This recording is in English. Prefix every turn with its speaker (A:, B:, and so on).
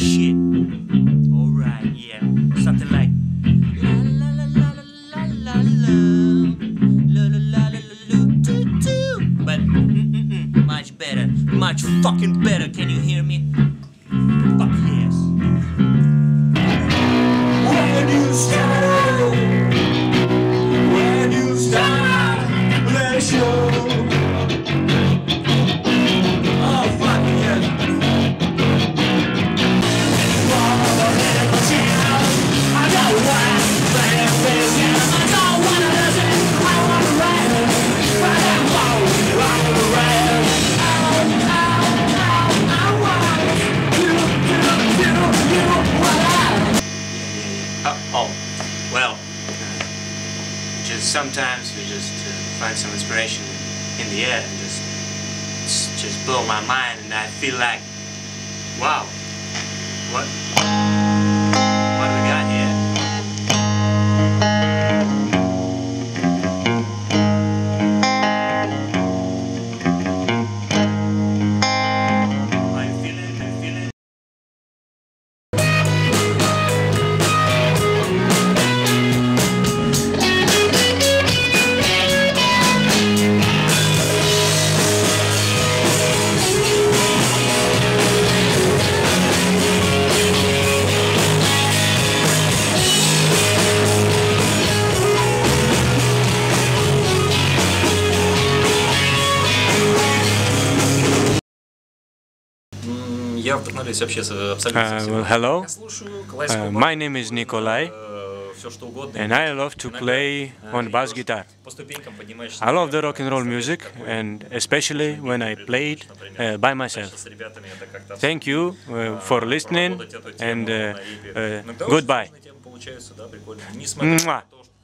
A: shit. Alright, yeah. Something like la la la la la la la la la la la la doo doo. But much better, much fucking better. Can you hear me? Fuck yes. When you start, let's show. Oh fuck yes. Oh, well, just sometimes we just find some inspiration in the air and just blow my mind, and I feel like, wow, what do we got here? Are you feeling? Are you feeling?
B: Well, hello. My name is Nikolai, and I love to play on bass guitar. I love the rock and roll music, and especially when I play it by myself. Thank you for listening, and goodbye. Mwah.